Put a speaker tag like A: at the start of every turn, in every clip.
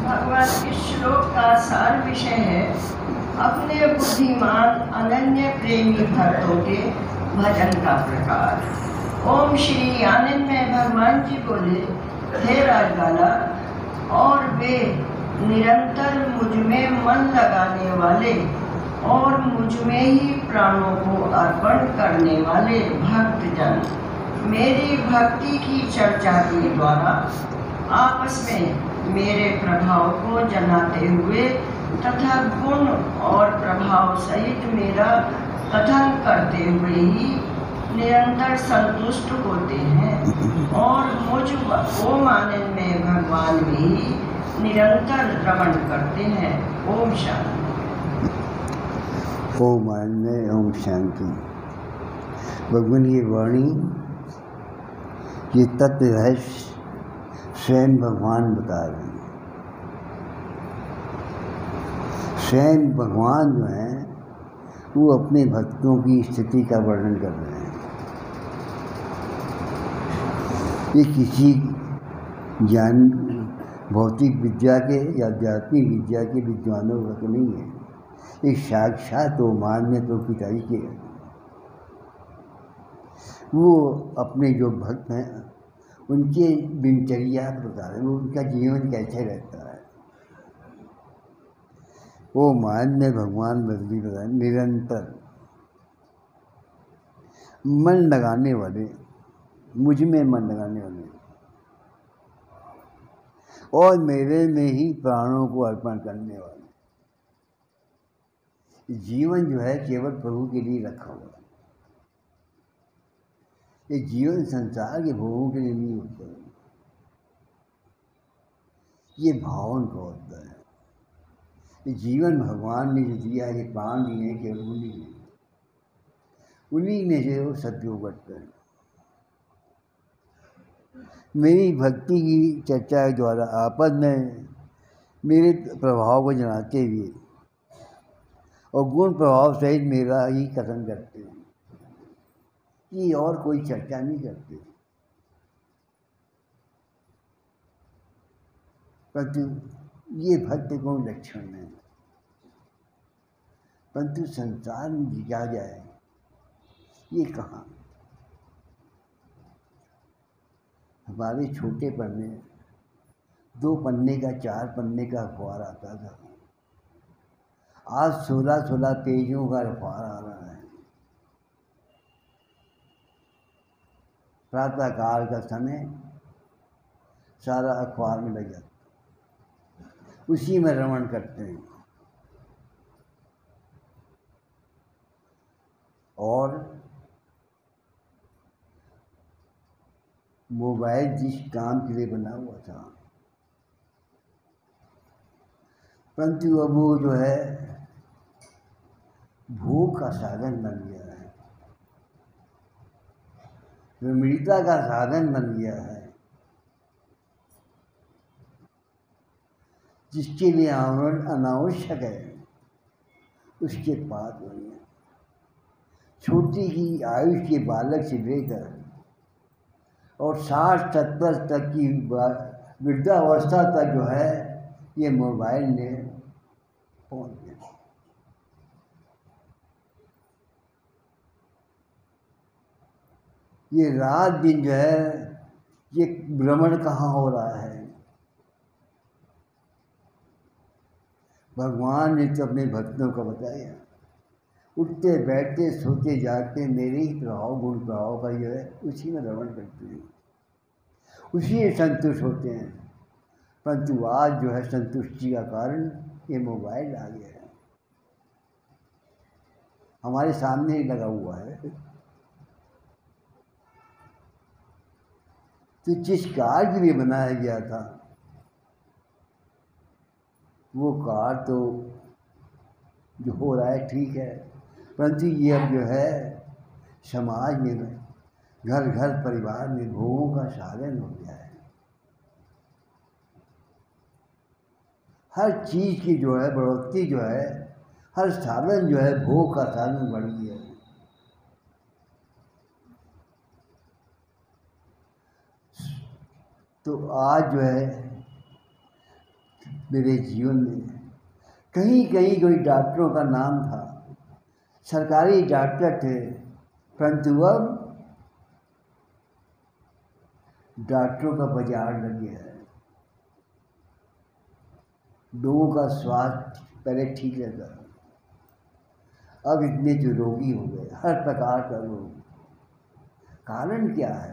A: भगवान इस श्लोक का सार विषय है अपने बुद्धिमान अनन्य प्रेमी भक्तों के भजन का प्रकार। ओम श्री आनंदमय भगवान जी बोले, हे राजबाला, और वे निरंतर मुझ में मन लगाने वाले और मुझ में ही प्राणों को अर्पण करने वाले भक्तजन मेरी भक्ति की चर्चा के द्वारा आपस में मेरे प्रभाव को जनाते हुए तथा गुण और प्रभाव सहित मेरा कथन करते हुए ही निरंतर संतुष्ट होते हैं और मुझ ओम आनंद में भगवान में ही निरंतर रमण करते हैं। ओम शांति।
B: ओम आनंद, ओम शांति। भगवान की वाणी, ये तत्व रहस्य स्वयं भगवान बता रहे हैं। स्वयं भगवान जो हैं वो अपने भक्तों की स्थिति का वर्णन कर रहे हैं। ये किसी ज्ञान भौतिक विद्या के या आध्यात्मिक विद्या के विद्वानों का तो नहीं है। एक साक्षात वो मान्य तो पिताजी के वो अपने जो भक्त हैं उनके दिनचर्या बता रहे हैं, वो उनका जीवन कैसे रहता है। वो मान्य भगवान बदली बता निरंतर मन लगाने वाले, मुझ में मन लगाने वाले और मेरे में ही प्राणों को अर्पण करने वाले। जीवन जो है केवल प्रभु के लिए रखा हुआ है। ये जीवन संसार के भोगों के लिए नहीं होता है, ये भावन का होता है। ये जीवन भगवान ने जो दिया है, ये प्राण दिए हैं केवल उन्हीं ने जो वो सदयोग करते हैं। मेरी भक्ति की चर्चा के द्वारा आपस में मेरे प्रभाव को जनाते हुए और गुण प्रभाव सहित मेरा ही कथन करते हैं कि और कोई चर्चा नहीं करते। परंतु ये भक्त को लक्षण है। परंतु संसार में जिया जाए ये कहाँ। हमारे छोटे पन्ने 2 पन्ने का 4 पन्ने का अखबार आता था, आज 16-16 पेजों का अखबार आ रहा है। प्रातः काल का समय सारा अखबार में लग जाता, उसी में रमण करते हैं। और मोबाइल जिस काम के लिए बना हुआ था, परंतु अब वो जो है भोग का साधन बन गया है, रमणीयता का साधन बन गया है, जिसके लिए आवरण अनावश्यक है उसके पास वही है। छोटी ही आयु के बालक से लेकर और 60-70 तक की वृद्धावस्था तक जो है ये मोबाइल ने पहुंच गया। ये रात दिन जो है ये भ्रमण कहाँ हो रहा है। भगवान ने तो अपने भक्तों को बताया, उठते बैठते सोते जागते मेरे ही प्रभाव गुण प्रभाव का जो है उसी में रमण करते हैं, उसी में संतुष्ट होते हैं। परंतु आज जो है संतुष्टि का कारण ये मोबाइल आ गया है, हमारे सामने ही लगा हुआ है। तो जिस कार्य के लिए बनाया गया था वो कार्य तो जो हो रहा है ठीक है, परंतु ये अब जो है समाज में घर घर परिवार में भोगों का साधन हो गया है। हर चीज़ की जो है बढ़ोतरी जो है, हर साधन जो है भोग का साधन बढ़ गया है। तो आज जो है मेरे जीवन में कहीं कहीं कोई डॉक्टरों का नाम था, सरकारी डॉक्टर थे, परंतु अब डॉक्टरों का बाजार लग गया है। लोगों का स्वास्थ्य पहले ठीक रहता, अब इतने जो रोगी हो गए, हर प्रकार का रोग। कारण क्या है?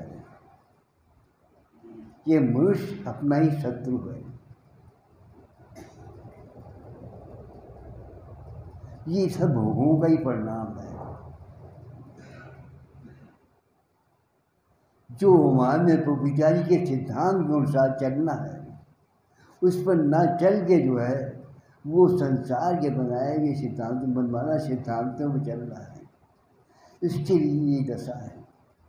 B: ये मनुष्य अपना ही शत्रु है। ये सब भोगों का ही परिणाम है। जो हमारे प्रभु पिता जी के सिद्धांत के अनुसार चलना है, उस पर ना चल के जो है वो संसार के बनाए हुए सिद्धांत, मनमाना सिद्धांतों में चल रहा है। इसके लिए ये दशा है।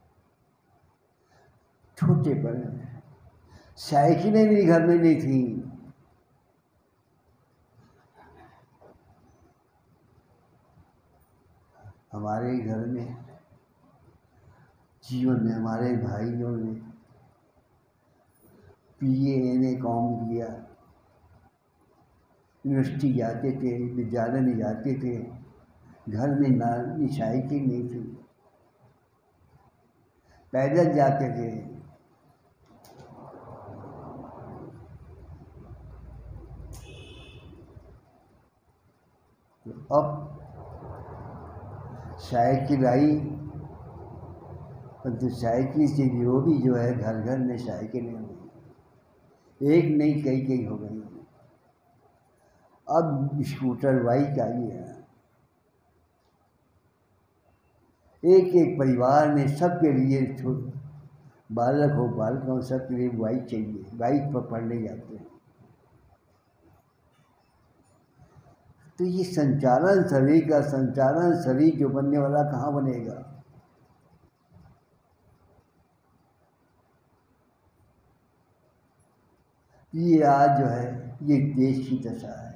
B: छोटे बड़े साइकिलें भी घर में नहीं थी। हमारे घर में जीवन में हमारे भाइयों ने PA काम किया, यूनिवर्सिटी जाते थे, विद्यालय में जाते थे, घर में ना साइकिल नहीं थी, पैदल जाते थे। तो अब साइकिल आई, परंतु साइकिल से वो भी जो है घर घर में साइकिलें हो गई, एक नहीं कई कई हो गई। अब स्कूटर बाइक आई है। एक एक परिवार में सबके लिए, बालक हो बालिका हो, सबके लिए बाइक चाहिए। बाइक पर पढ़ने जाते हैं। तो ये संचालन सभी जो बनने वाला कहाँ बनेगा? ये आज जो है ये देश की दशा है।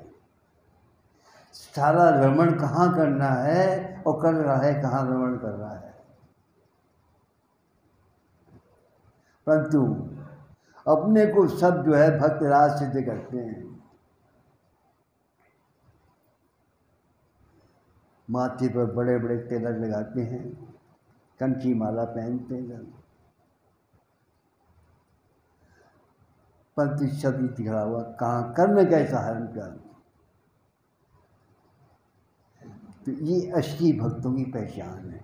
B: सारा रमण कहाँ करना है और कर रहा है, कहाँ रमण कर रहा है। परंतु अपने को सब जो है भक्त राज सिद्ध करते हैं। माथे पर बड़े बड़े तिलक लगाते हैं, कंठी माला पहनते हैं, परंतु सभी दिखा हुआ कहाँ कर्म कैसा है उनका। तो ये असली भक्तों की पहचान है।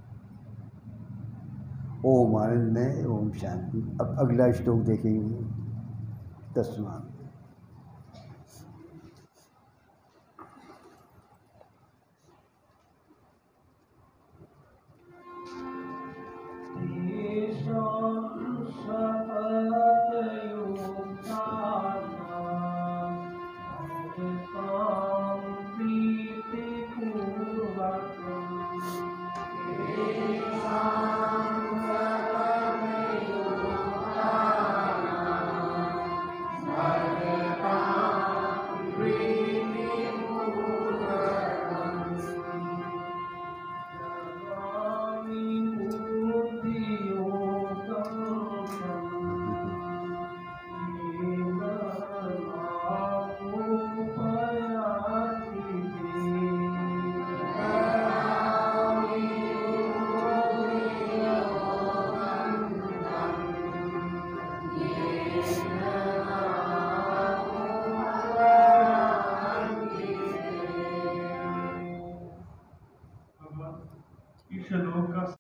B: ओम आनंद में ओम शांति। अब अगला श्लोक देखेंगे 10वां।
C: श्लोक का